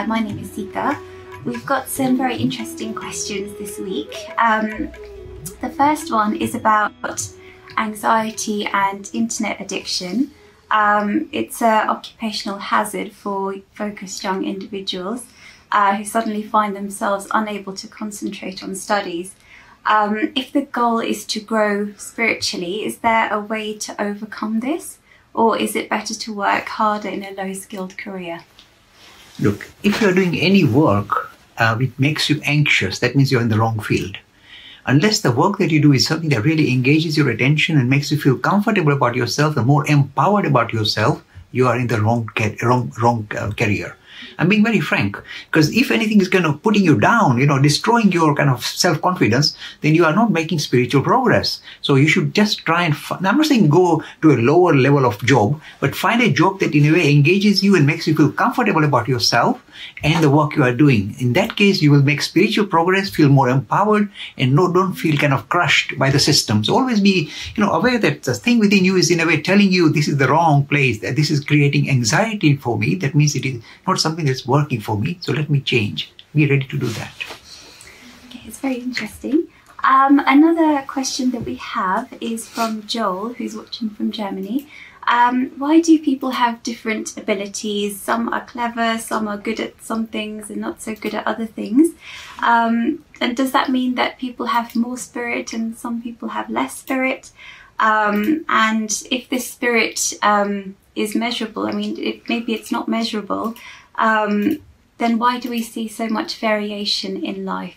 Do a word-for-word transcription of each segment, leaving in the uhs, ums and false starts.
Uh, my name is Sita. We've got some very interesting questions this week. Um, the first one is about anxiety and internet addiction. Um, it's an occupational hazard for focused young individuals uh, who suddenly find themselves unable to concentrate on studies. Um, if the goal is to grow spiritually, is there a way to overcome this? Or is it better to work harder in a low-skilled career? Look, if you're doing any work uh, which makes you anxious, that means you're in the wrong field. Unless the work that you do is something that really engages your attention and makes you feel comfortable about yourself and more empowered about yourself, you are in the wrong wrong wrong uh, career. I'm being very frank, because if anything is kind of putting you down, you know, destroying your kind of self-confidence, then you are not making spiritual progress. So you should just try and, find, I'm not saying go to a lower level of job, but find a job that in a way engages you and makes you feel comfortable about yourself and the work you are doing. In that case, you will make spiritual progress, feel more empowered, and no, don't feel kind of crushed by the system. So always be, you know, aware that the thing within you is in a way telling you this is the wrong place, that this is creating anxiety for me. That means it is not something that's working for me. So let me change. Be ready to do that. Okay, it's very interesting. Um, another question that we have is from Joel, who's watching from Germany. Um, why do people have different abilities? Some are clever, some are good at some things and not so good at other things. Um, and does that mean that people have more spirit and some people have less spirit? Um, and if this spirit um, is measurable, I mean, it, maybe it's not measurable, um, then why do we see so much variation in life?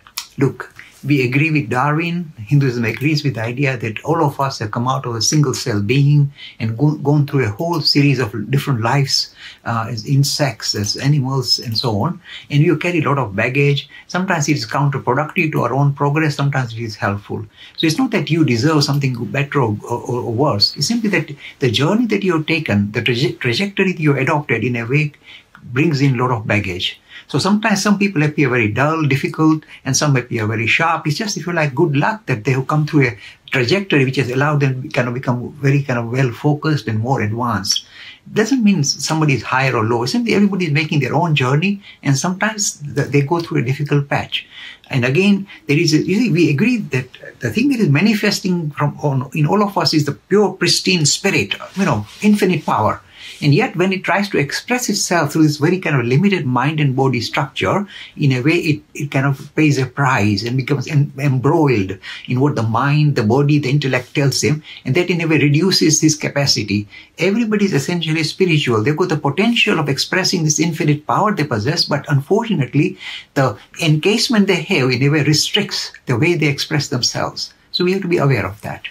Look, we agree with Darwin. Hinduism agrees with the idea that all of us have come out of a single cell being and go, gone through a whole series of different lives uh, as insects, as animals, and so on. And you carry a lot of baggage. Sometimes it is counterproductive to our own progress. Sometimes it is helpful. So it's not that you deserve something better or, or, or worse. It's simply that the journey that you have taken, the traje trajectory that you have adopted in a way brings in a lot of baggage. So sometimes some people appear very dull, difficult, and some appear very sharp. It's just, if you like, good luck that they have come through a trajectory which has allowed them to kind of become very kind of well-focused and more advanced. It doesn't mean somebody is higher or lower. Simply everybody is making their own journey, and sometimes they go through a difficult patch. And again, there is a, you see, we agree that the thing that is manifesting from on, in all of us is the pure, pristine spirit, you know, infinite power. And yet, when it tries to express itself through this very kind of limited mind and body structure, in a way, it, it kind of pays a price and becomes em embroiled in what the mind, the body, the intellect tells him. And that, in a way, reduces his capacity. Everybody is essentially spiritual. They've got the potential of expressing this infinite power they possess, but unfortunately, the encasement they have, in a way, restricts the way they express themselves. So we have to be aware of that.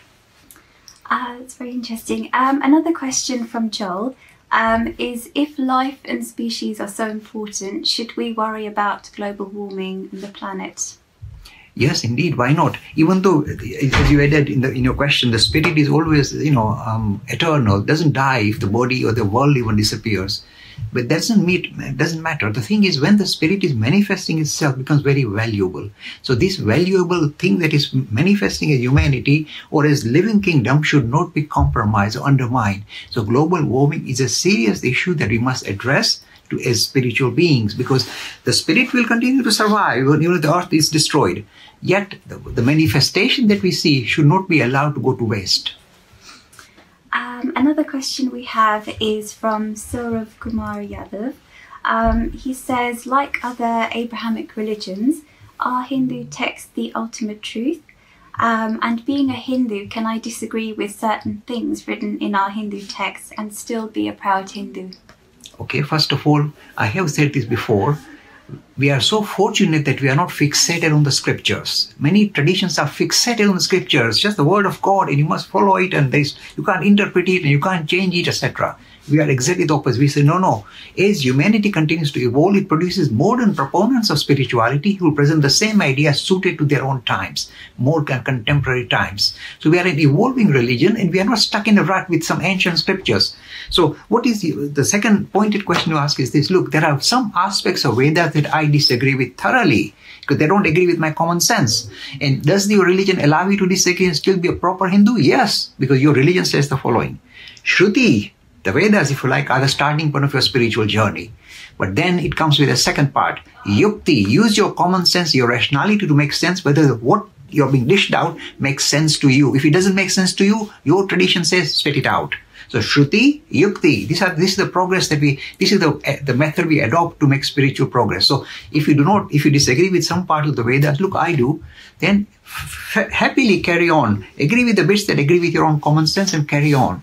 Uh, that's very interesting. Um, another question from Joel. Um, is if life and species are so important, should we worry about global warming and the planet? Yes, indeed. Why not? Even though, as you added in, the, in your question, the spirit is always, you know, um, eternal, doesn't die if the body or the world even disappears. But that doesn't, meet, doesn't matter. The thing is, when the spirit is manifesting itself, it becomes very valuable. So this valuable thing that is manifesting as humanity or as living kingdom should not be compromised or undermined. So global warming is a serious issue that we must address to as spiritual beings, because the spirit will continue to survive even if the earth is destroyed. Yet the, the manifestation that we see should not be allowed to go to waste. Um, another question we have is from Saurav Kumar Yadav. Um, he says, like other Abrahamic religions, are Hindu texts the ultimate truth? Um, and being a Hindu, can I disagree with certain things written in our Hindu texts and still be a proud Hindu? Okay, first of all, I have said this before. We are so fortunate that we are not fixated on the scriptures. Many traditions are fixated on the scriptures, just the word of God, and you must follow it, and there's, you can't interpret it, and you can't change it, et cetera. We are exactly the opposite. We say, no, no. As humanity continues to evolve, it produces modern proponents of spirituality who present the same ideas suited to their own times, more contemporary times. So we are an evolving religion, and we are not stuck in a rut with some ancient scriptures. So what is the, the second pointed question you ask is this: look, there are some aspects of Vedas that I disagree with thoroughly, because they don't agree with my common sense. And does your religion allow you to disagree and still be a proper Hindu? Yes, because your religion says the following. Shruti, the Vedas, if you like, are the starting point of your spiritual journey. But then it comes with a second part. Yukti, use your common sense, your rationality to make sense whether what you're being dished out makes sense to you. If it doesn't make sense to you, your tradition says spit it out. So Shruti, Yukti, these are this is the progress that we this is the the method we adopt to make spiritual progress. So if you do not if you disagree with some part of the Vedas, look, I do, then f- happily carry on. Agree with the bits that agree with your own common sense and carry on.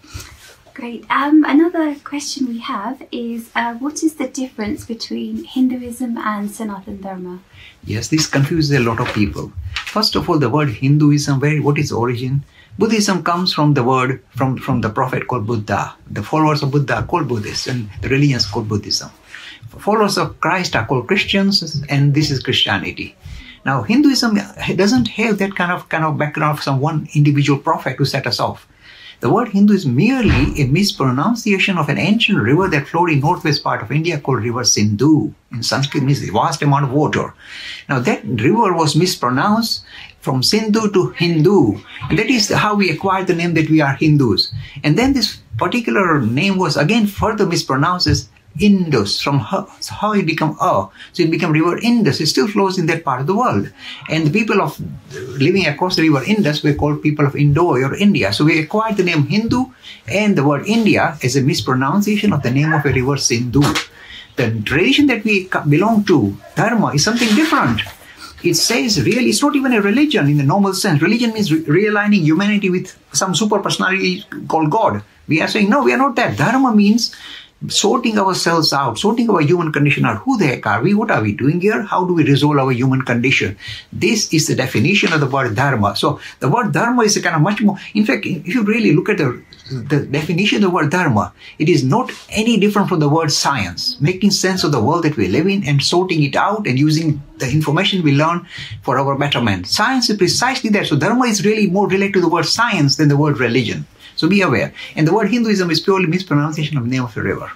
Great. Um, another question we have is uh, what is the difference between Hinduism and Sanatana Dharma? Yes, this confuses a lot of people. First of all, the word Hinduism, where what is origin? Buddhism comes from the word, from, from the prophet called Buddha. The followers of Buddha are called Buddhists, and the religion is called Buddhism. Followers of Christ are called Christians, and this is Christianity. Now, Hinduism doesn't have that kind of kind of background of some one individual prophet to set us off. The word Hindu is merely a mispronunciation of an ancient river that flowed in northwest part of India called River Sindhu. In Sanskrit means a vast amount of water. Now that river was mispronounced from Sindhu to Hindu. And that is how we acquired the name that we are Hindus. And then this particular name was again further mispronounced as Indus, from her, so how it became a. So it became River Indus. It still flows in that part of the world. And the people of living across the River Indus were called people of Indo or India. So we acquired the name Hindu and the word India as a mispronunciation of the name of a river Sindhu. The tradition that we belong to, Dharma, is something different. It says really, it's not even a religion in the normal sense. Religion means re- realigning humanity with some super personality called God. We are saying, no, we are not that. Dharma means sorting ourselves out, sorting our human condition out. Who the heck are we? What are we doing here? How do we resolve our human condition? This is the definition of the word dharma. So the word dharma is a kind of much more, in fact, if you really look at the, the definition of the word dharma, it is not any different from the word science, making sense of the world that we live in and sorting it out and using the information we learn for our betterment. Science is precisely that. So dharma is really more related to the word science than the word religion. So be aware. And the word Hinduism is purely mispronunciation of the name of a river.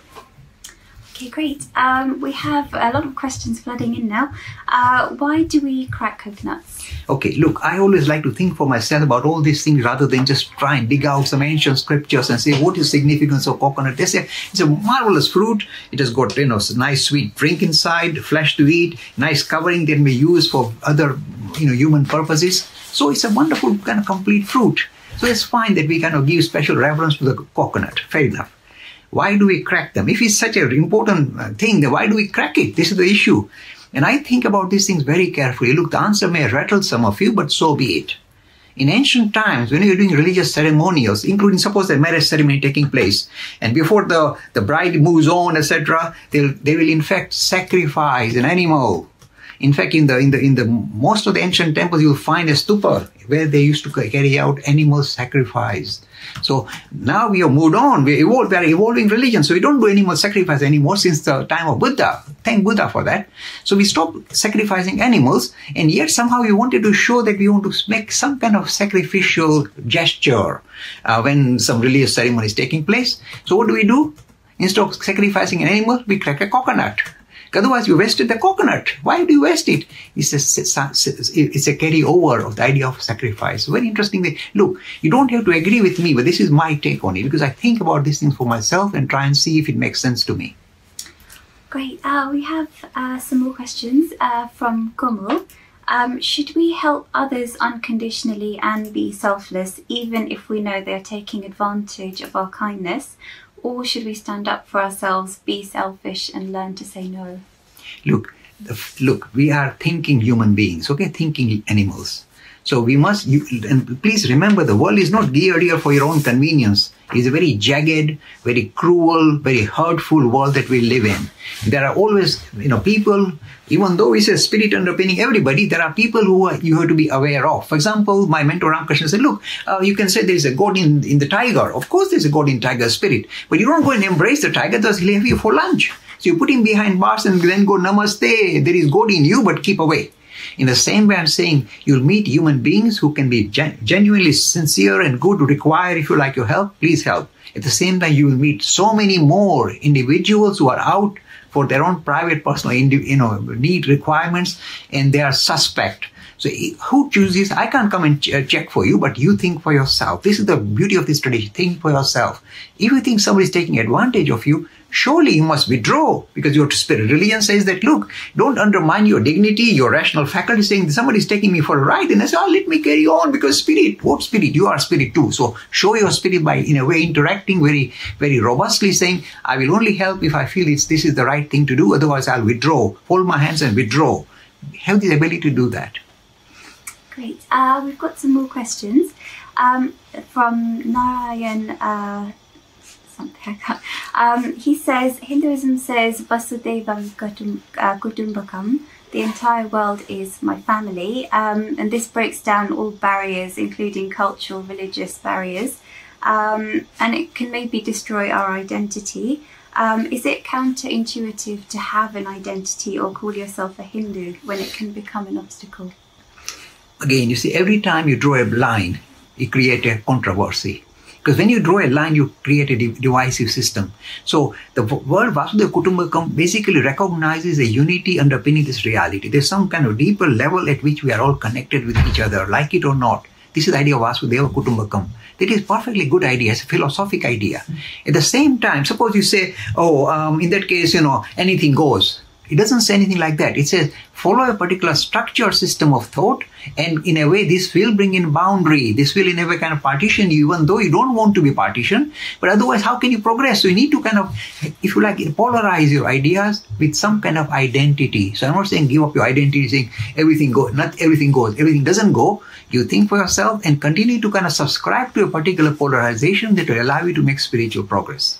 Okay, great. Um, we have a lot of questions flooding in now. Uh, why do we crack coconuts? Okay, look, I always like to think for myself about all these things rather than just try and dig out some ancient scriptures and say, what is the significance of coconut? They say it's a marvelous fruit. It has got, you know, nice sweet drink inside, flesh to eat, nice covering that may be used for other, you know, human purposes. So it's a wonderful kind of complete fruit. So it's fine that we kind of give special reverence to the coconut. Fair enough. Why do we crack them? If it's such an important thing, then why do we crack it? This is the issue. And I think about these things very carefully. Look, the answer may rattle some of you, but so be it. In ancient times, when you're doing religious ceremonials, including suppose the marriage ceremony taking place, and before the, the bride moves on, et cetera, they'll they will in fact sacrifice an animal. In fact, in the in the in the most of the ancient temples, you'll find a stupa where they used to carry out animal sacrifice. So now we have moved on. We evolved. We are evolving religion. So we don't do animal sacrifice anymore since the time of Buddha. Thank Buddha for that. So we stopped sacrificing animals, and yet somehow we wanted to show that we want to make some kind of sacrificial gesture uh, when some religious ceremony is taking place. So what do we do? Instead of sacrificing an animal, we crack a coconut. Otherwise, you wasted the coconut. Why do you waste it? It's a, it's a carryover of the idea of sacrifice. Very interesting way. Look, you don't have to agree with me, but this is my take on it because I think about these things for myself and try and see if it makes sense to me. Great. Uh, we have uh, some more questions uh, from Komal. Um, should we help others unconditionally and be selfless, even if we know they're taking advantage of our kindness? Or should we stand up for ourselves, be selfish, and learn to say no? Look, look, we are thinking human beings, okay? Thinking animals. So we must, you, and please remember, the world is not geared here for your own convenience. It's a very jagged, very cruel, very hurtful world that we live in. There are always, you know, people, even though it's a spirit underpinning everybody, there are people who are, you have to be aware of. For example, my mentor Ramkrishna said, look, uh, you can say there is a God in, in the tiger. Of course there's a God in tiger spirit, but you don't go and embrace the tiger, thus he'll have you for lunch. So you put him behind bars and then go, namaste, there is God in you, but keep away. In the same way, I'm saying you'll meet human beings who can be gen- genuinely sincere and good, require, if you like your help, please help. At the same time, you will meet so many more individuals who are out for their own private, personal, you know, need requirements, and they are suspect. So who chooses? I can't come and ch- check for you, but you think for yourself. This is the beauty of this tradition. Think for yourself. If you think somebody is taking advantage of you, surely you must withdraw because your spirit. Religion says that, look, don't undermine your dignity, your rational faculty, saying somebody's taking me for a ride. And I say, oh, let me carry on because spirit, what spirit? You are spirit too. So show your spirit by, in a way, interacting very, very robustly, saying, I will only help if I feel it's, this is the right thing to do. Otherwise, I'll withdraw, hold my hands and withdraw. Have the ability to do that. Great. Uh, we've got some more questions um, from Narayan. Uh, something I can't. Um, he says Hinduism says Vasudeva Kutum, uh, Kutumbakam. The entire world is my family, um, and this breaks down all barriers, including cultural, religious barriers, um, and it can maybe destroy our identity. Um, is it counterintuitive to have an identity or call yourself a Hindu when it can become an obstacle? Again, you see, every time you draw a line, you create a controversy. Because when you draw a line, you create a divisive system. So the word Vasudeva Kutumbakam basically recognizes a unity underpinning this reality. There's some kind of deeper level at which we are all connected with each other, like it or not. This is the idea of Vasudeva Kutumbakam. That is perfectly good idea. It's a philosophic idea. At the same time, suppose you say, oh, um, in that case, you know, anything goes. It doesn't say anything like that. It says, follow a particular structured system of thought, and in a way, this will bring in boundary. This will, in a way, kind of partition you, even though you don't want to be partitioned. But otherwise, how can you progress? So you need to kind of, if you like, polarize your ideas with some kind of identity. So I'm not saying give up your identity, saying everything goes, not everything goes, everything doesn't go. You think for yourself and continue to kind of subscribe to a particular polarization that will allow you to make spiritual progress.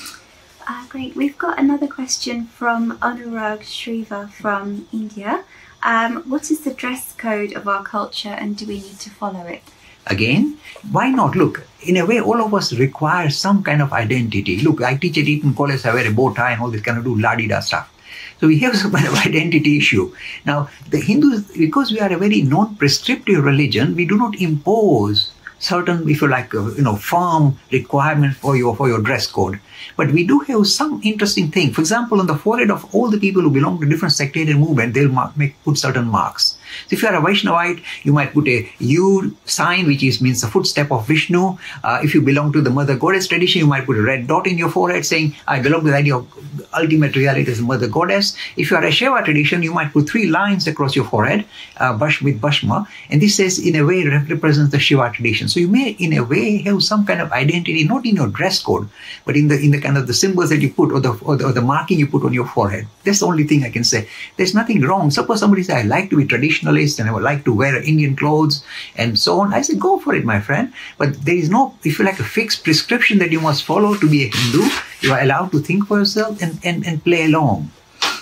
Uh, great. We've got another question from Anurag Shriva from India. Um, what is the dress code of our culture and do we need to follow it? Again, why not? Look, in a way, all of us require some kind of identity. Look, I teach at Eton College, I wear a bow tie and all this kind of do la-di-da stuff. So we have some kind of identity issue. Now, the Hindus, because we are a very non-prescriptive religion, we do not impose certain, if you like, uh, you know, firm requirements for your for your dress code. But we do have some interesting thing. For example, on the forehead of all the people who belong to different sectarian movement, they'll mark, make put certain marks. So if you are a Vaishnavite, you might put a U sign, which is means the footstep of Vishnu. Uh, if you belong to the Mother Goddess tradition, you might put a red dot in your forehead saying, I belong to the idea of ultimate reality as the Mother Goddess. If you are a Shaiva tradition, you might put three lines across your forehead uh, with Bhashma. And this says, in a way, represents the Shiva tradition. So you may, in a way, have some kind of identity, not in your dress code, but in the in the kind of the symbols that you put or the, or the, or the marking you put on your forehead. That's the only thing I can say. There's nothing wrong. Suppose somebody says, I like to be traditionalist and I would like to wear Indian clothes and so on. I say, go for it, my friend. But there is no, if you like, a fixed prescription that you must follow to be a Hindu. You are allowed to think for yourself and, and, and play along.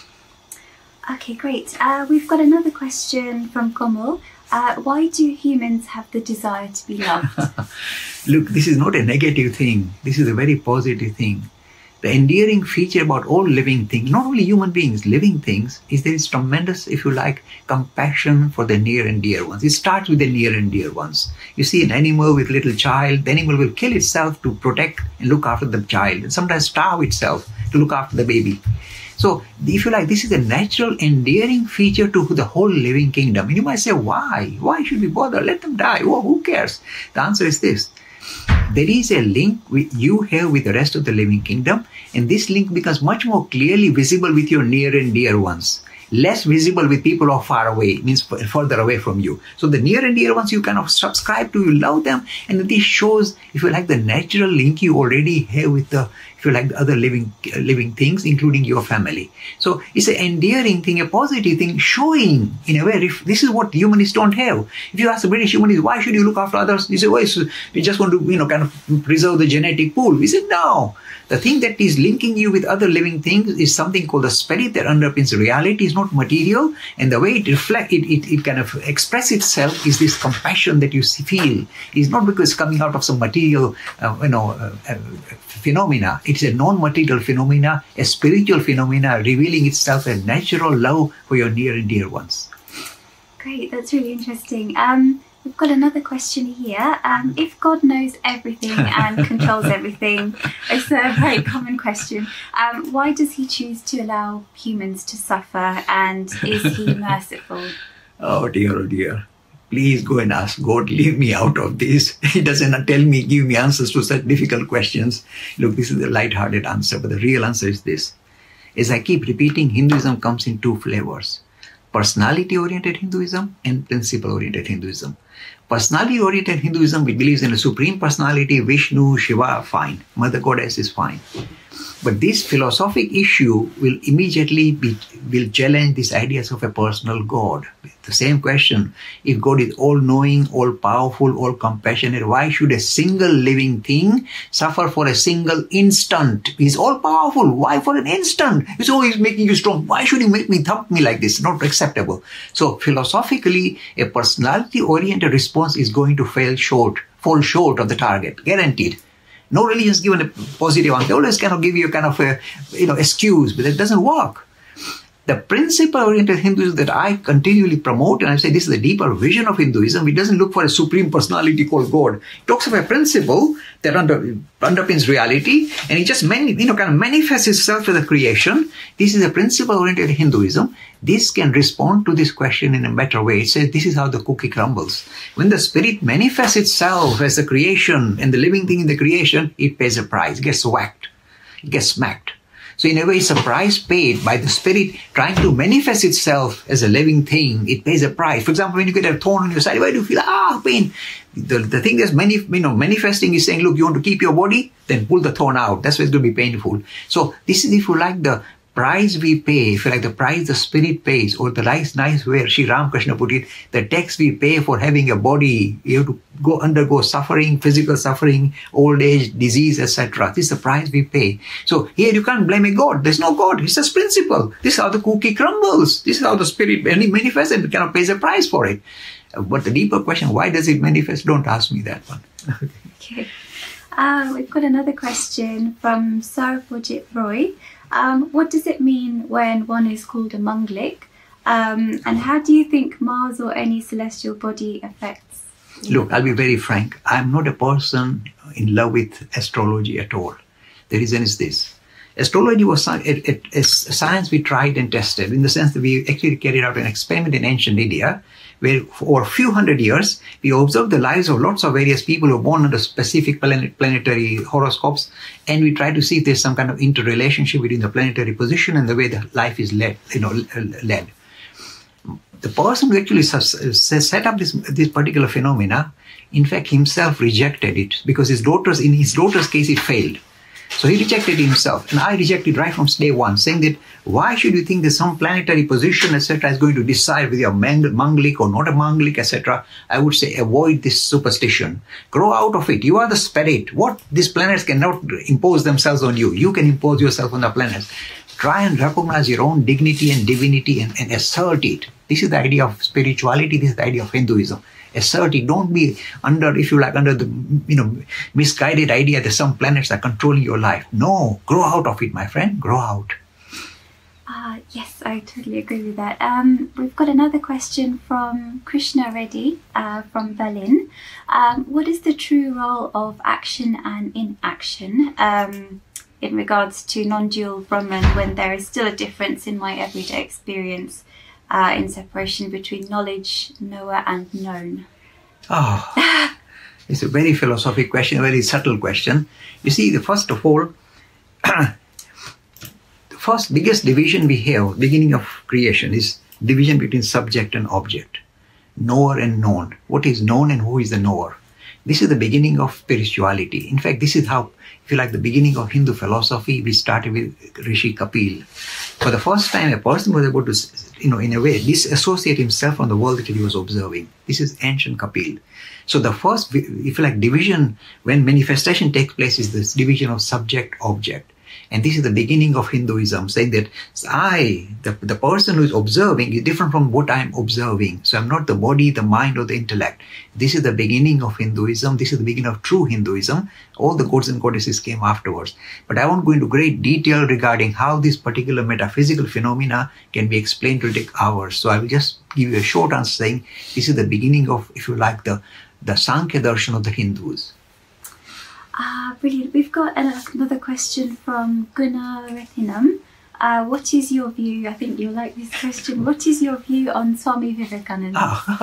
Okay, great. Uh, we've got another question from Komal. Uh, why do humans have the desire to be loved? Look, this is not a negative thing. This is a very positive thing. The endearing feature about all living things, not only human beings, living things, is there is tremendous, if you like, compassion for the near and dear ones. It starts with the near and dear ones. You see an animal with a little child, the animal will kill itself to protect and look after the child, and sometimes starve itself to look after the baby. So, if you like, this is a natural, endearing feature to the whole living kingdom. And you might say, why? Why should we bother? Let them die. Oh, who cares? The answer is this. There is a link with you have with the rest of the living kingdom, and this link becomes much more clearly visible with your near and dear ones. Less visible with people who are far away, means further away from you. So the near and dear ones you kind of subscribe to, you love them, and this shows, if you like, the natural link you already have with the, if you like, the other living uh, living things, including your family. So it's an endearing thing, a positive thing, showing, in a way, if this is what humanists don't have. If you ask the British humanists, why should you look after others? They say, well, we just want to, you know, kind of preserve the genetic pool. We said, no. The thing that is linking you with other living things is something called the spirit that underpins reality. It's not material, and the way it reflects, it, it, it kind of expresses itself is this compassion that you feel. It's not because it's coming out of some material, uh, you know, uh, uh, phenomena. It's a non-material phenomena, a spiritual phenomena revealing itself as natural love for your near and dear ones. Great, that's really interesting. Um, We've got another question here. Um, if God knows everything and controls everything, it's a very common question. Um, why does he choose to allow humans to suffer, and is he merciful? Oh dear, oh dear. please go and ask God, leave me out of this. He doesn't tell me, give me answers to such difficult questions. Look, this is the light-hearted answer, but the real answer is this. As I keep repeating, Hinduism comes in two flavors. Personality-oriented Hinduism and principle-oriented Hinduism. Personality-oriented Hinduism, which believes in a supreme personality, Vishnu, Shiva, fine. Mother Goddess is fine. But this philosophic issue will immediately be, will challenge these ideas of a personal God. The same question, if God is all-knowing, all-powerful, all-compassionate, why should a single living thing suffer for a single instant? He's all-powerful. Why for an instant? He's always making you strong. Why should he make me thump me like this? Not acceptable. So philosophically, a personality-oriented response is going to fail short, fall short of the target, guaranteed. No religion is given a positive answer. They always kind of give you a kind of a, you know, excuse, but it doesn't work. The principle-oriented Hinduism that I continually promote, and I say this is the deeper vision of Hinduism, it doesn't look for a supreme personality called God. It talks of a principle that under, underpins reality, and it just many, you know, kind of manifests itself as a creation. This is a principle-oriented Hinduism. This can respond to this question in a better way. It says this is how the cookie crumbles. When the spirit manifests itself as a creation and the living thing in the creation, it pays a price, it gets whacked, it gets smacked. So in a way, it's a price paid by the spirit trying to manifest itself as a living thing. It pays a price. For example, when you get a thorn on your side, why do you feel, ah, pain? The, the thing that's mani you know, manifesting is saying, look, you want to keep your body? Then pull the thorn out. That's why it's going to be painful. So this is, if you like, the price we pay, if you like, the price the spirit pays, or the nice, nice way Sri Ramakrishna put it, the tax we pay for having a body. You have to go undergo suffering, physical suffering, old age, disease, et cetera. This is the price we pay. So here you can't blame a God. There's no God. It's just principle. This is how the cookie crumbles. This is how the spirit manifests and kind of pays a price for it. But the deeper question, why does it manifest? Don't ask me that one. Okay. Uh, we've got another question from Sarpojit Roy. Um, what does it mean when one is called a Manglik? Um, and how do you think Mars or any celestial body affects you? Look, I'll be very frank. I'm not a person in love with astrology at all. The reason is this. Astrology was a, a, a science we tried and tested, in the sense that we actually carried out an experiment in ancient India, where for a few hundred years, we observed the lives of lots of various people who were born under specific planet, planetary horoscopes, and we tried to see if there's some kind of interrelationship between the planetary position and the way the life is led. You know, led. The person who actually set up this, this particular phenomena, in fact, himself rejected it, because his daughters, in his daughter's case, it failed. So he rejected himself, and I rejected right from day one, saying that why should you think that some planetary position, et cetera, is going to decide whether you're Manglik or not a Manglik, et cetera. I would say avoid this superstition. Grow out of it. You are the spirit. What these planets cannot impose themselves on you. You can impose yourself on the planets. Try and recognize your own dignity and divinity and, and assert it. This is the idea of spirituality. This is the idea of Hinduism. Assert it. Don't be under, if you like, under the, you know, misguided idea that some planets are controlling your life. No, grow out of it, my friend. Grow out. Uh, yes, I totally agree with that. Um, we've got another question from Krishna Reddy uh, from Berlin. Um, what is the true role of action and inaction um, in regards to non-dual Brahman, when there is still a difference in my everyday experience Uh, in separation between knowledge, knower, and known? Oh, it's a very philosophical question, a very subtle question. You see, the first of all, the first biggest division we have, beginning of creation, is division between subject and object, knower and known. What is known and who is the knower? This is the beginning of spirituality. In fact, this is how, if you like, the beginning of Hindu philosophy. We started with Rishi Kapil. For the first time, a person was able to, you know, in a way, disassociate himself from the world that he was observing. This is ancient Kapil. So the first, if you like, division, when manifestation takes place, is this division of subject-object. And this is the beginning of Hinduism, saying that I, the, the person who is observing, is different from what I am observing. So I'm not the body, the mind, or the intellect. This is the beginning of Hinduism. This is the beginning of true Hinduism. All the gods and goddesses came afterwards. But I won't go into great detail regarding how this particular metaphysical phenomena can be explained to take hours. So I will just give you a short answer saying this is the beginning of, if you like, the, the Sankhya Darshan of the Hindus. Ah, brilliant. We've got another question from Gunnar Rethinam. Uh, what is your view? I think you'll like this question. What is your view on Swami Vivekananda?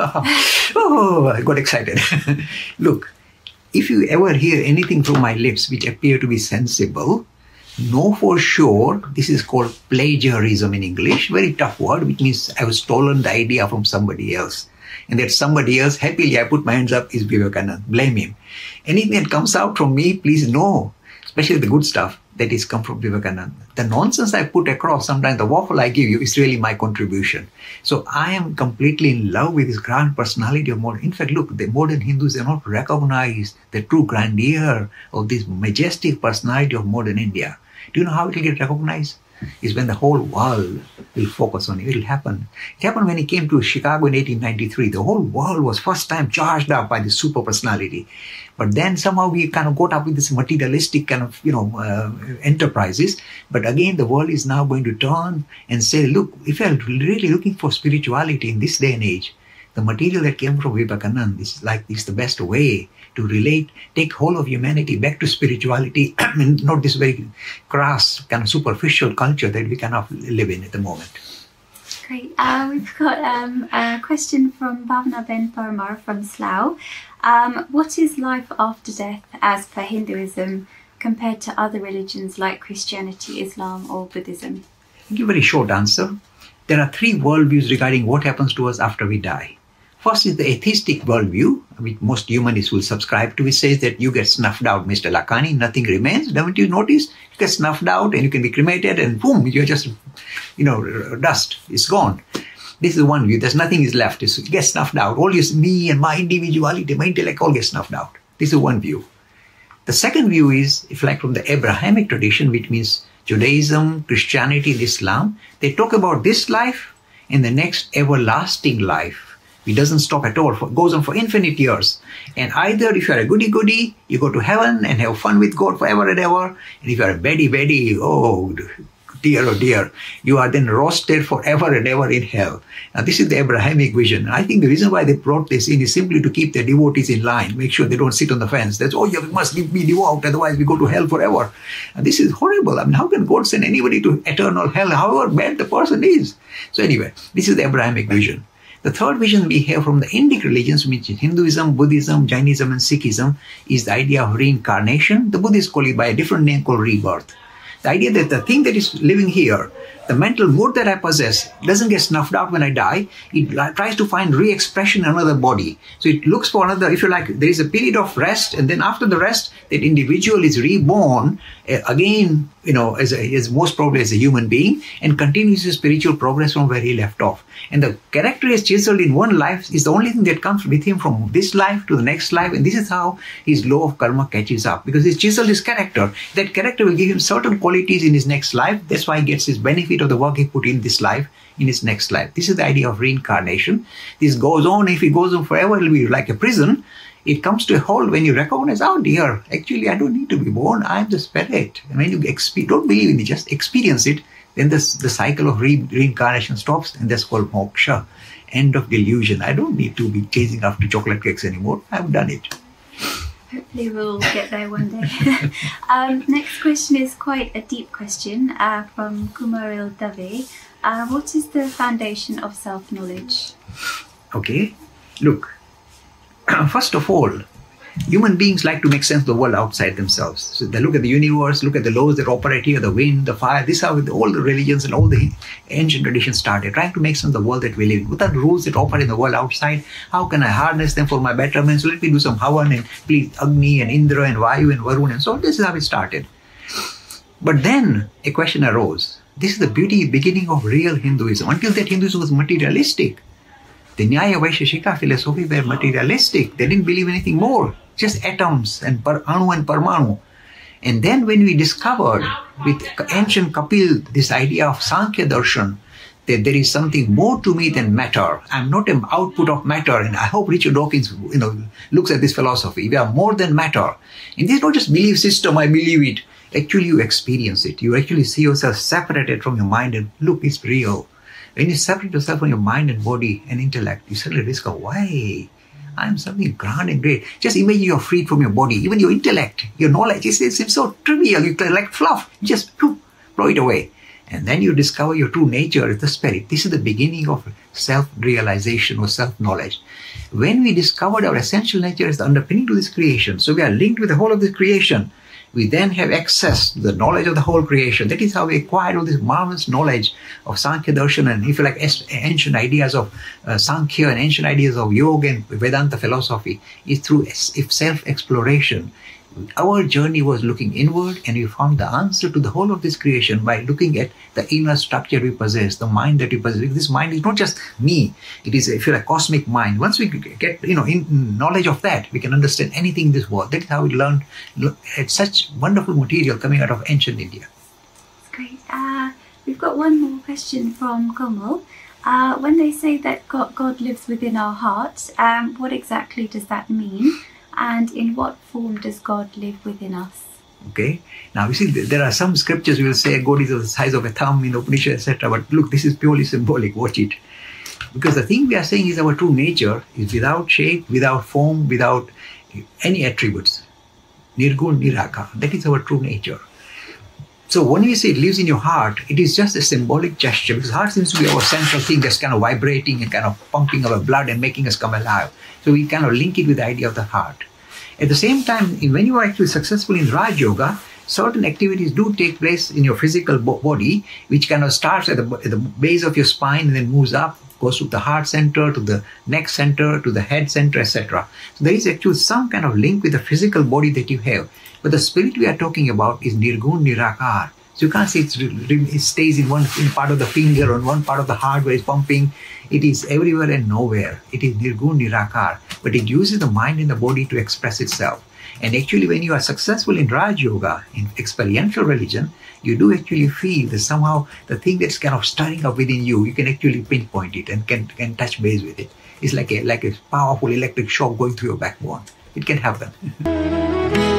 Ah, oh, I got excited. Look, if you ever hear anything from my lips which appear to be sensible, know for sure this is called plagiarism in English. Very tough word, which means I was stolen the idea from somebody else. And that somebody else, happily I put my hands up, is Vivekananda. Blame him. Anything that comes out from me, please know, especially the good stuff, that is come from Vivekananda. The nonsense I put across, sometimes the waffle I give you, is really my contribution. So I am completely in love with this grand personality of modern. In fact, look, the modern Hindus do not recognize the true grandeur of this majestic personality of modern India. Do you know how it will get recognized? Is when the whole world will focus on it. It will happen. It happened when he came to Chicago in eighteen ninety-three. The whole world was first time charged up by this super personality. But then somehow we kind of got up with this materialistic kind of, you know, uh, enterprises. But again, the world is now going to turn and say, look, if you're really looking for spirituality in this day and age, the material that came from Vivekananda is like this, the best way to relate, take hold of humanity back to spirituality, and not this very crass, kind of superficial culture that we kind of live in at the moment. Great. Uh, we've got um, a question from Bhavna Ben Parmar from Slough. Um, what is life after death as per Hinduism compared to other religions like Christianity, Islam or Buddhism? I'll give a very short answer. There are three worldviews regarding what happens to us after we die. First is the atheistic worldview, which most humanists will subscribe to, which says that you get snuffed out, Mister Lakhani, nothing remains. Haven't you noticed? You get snuffed out and you can be cremated and boom, you're just, you know, dust. It's gone. This is one view. There's nothing is left. It's, you get snuffed out. All your me and my individuality, my intellect all get snuffed out. This is one view. The second view is, if like from the Abrahamic tradition, which means Judaism, Christianity, and Islam, they talk about this life and the next everlasting life. It doesn't stop at all. It goes on for infinite years. And either if you're a goody-goody, you go to heaven and have fun with God forever and ever. And if you're a baddie-baddie, oh dear, oh dear, you are then roasted forever and ever in hell. Now this is the Abrahamic vision. I think the reason why they brought this in is simply to keep their devotees in line, make sure they don't sit on the fence. That's, oh, you must be devout, otherwise we go to hell forever. And this is horrible. I mean, how can God send anybody to eternal hell, however bad the person is? So anyway, this is the Abrahamic vision. The third vision we have from the Indic religions, which is Hinduism, Buddhism, Jainism, and Sikhism, is the idea of reincarnation. The Buddhists call it by a different name called rebirth. The idea that the thing that is living here, the mental mood that I possess, doesn't get snuffed out when I die. It tries to find re-expression in another body. So it looks for another, if you like, there is a period of rest, and then after the rest, that individual is reborn uh, again, you know, as, a, as most probably as a human being, and continues his spiritual progress from where he left off. And the character is chiseled in one life is the only thing that comes with him from this life to the next life. And this is how his law of karma catches up, because he's chiseled his character. That character will give him certain qualities in his next life. That's why he gets his benefit of the work he put in this life, in his next life. This is the idea of reincarnation. This goes on. If it goes on forever, it will be like a prison. It comes to a halt when you recognize, oh dear, actually I don't need to be born. I'm the spirit. And when you exp- don't believe in it, just experience it, then this, the cycle of re- reincarnation stops, and that's called moksha, end of delusion. I don't need to be chasing after chocolate cakes anymore. I've done it. Hopefully we'll get there one day. um, next question is quite a deep question uh, from Kumaril Dave. Uh, what is the foundation of self-knowledge? Okay, look, first of all, human beings like to make sense of the world outside themselves. So they look at the universe, look at the laws that operate here, the wind, the fire. This is how all the religions and all the ancient traditions started, trying to make sense of the world that we live in. Without rules that operate in the world outside, how can I harness them for my betterment? So let me do some Havan and please Agni and Indra and Vayu and Varun and so on. This is how it started. But then a question arose. This is the beauty beginning of real Hinduism. Until that, Hinduism was materialistic. The Nyaya Vaisheshika philosophy were materialistic. They didn't believe anything more. Just atoms and par, anu and parmanu. And then when we discovered with ancient Kapil this idea of Sankhya Darshan, that there is something more to me than matter. I'm not an output of matter. And I hope Richard Dawkins, you know, looks at this philosophy. We are more than matter. And this is not just belief system, I believe it. Actually, you experience it. You actually see yourself separated from your mind and look, it's real. When you separate yourself from your mind and body and intellect, you suddenly discover, why? I'm something grand and great. Just imagine you're freed from your body. Even your intellect, your knowledge, it seems so trivial. You like fluff. You just blow it away. And then you discover your true nature is the spirit. This is the beginning of self-realization or self-knowledge. When we discovered our essential nature as the underpinning to this creation, so we are linked with the whole of this creation, we then have access to the knowledge of the whole creation. That is how we acquired all this marvelous knowledge of Sankhya Darshan and, if you like, ancient ideas of uh, Sankhya and ancient ideas of yoga and Vedanta philosophy, is through self-exploration. Our journey was looking inward, and we found the answer to the whole of this creation by looking at the inner structure we possess, the mind that we possess. This mind is not just me; it is, if you like, a cosmic mind. Once we get, you know, in knowledge of that, we can understand anything in this world. That is how we learned. Had such wonderful material coming out of ancient India. That's great. Uh, we've got one more question from Komal. Uh, when they say that God, God lives within our heart, um, what exactly does that mean? And in what form does God live within us? Okay. Now, you see, there are some scriptures will say God is of the size of a thumb in Upanishad, et cetera. But look, this is purely symbolic. Watch it. Because the thing we are saying is our true nature is without shape, without form, without any attributes. Nirgun, Nirakar. That is our true nature. So when we say it lives in your heart, it is just a symbolic gesture, because heart seems to be our central thing that's kind of vibrating and kind of pumping our blood and making us come alive. So we kind of link it with the idea of the heart. At the same time, when you are actually successful in Raj Yoga, certain activities do take place in your physical body, which kind of starts at the, at the base of your spine and then moves up, goes to the heart center, to the neck center, to the head center, et cetera. So there is actually some kind of link with the physical body that you have. But the spirit we are talking about is Nirgun Nirakar. So you can't say it's, it stays in one in part of the finger or in one part of the heart where it's pumping. It is everywhere and nowhere. It is Nirgun Nirakar. But it uses the mind and the body to express itself. And actually, when you are successful in Raj Yoga, in experiential religion, you do actually feel that somehow the thing that's kind of stirring up within you, you can actually pinpoint it and can, can touch base with it. It's like a, like a powerful electric shock going through your backbone. It can happen.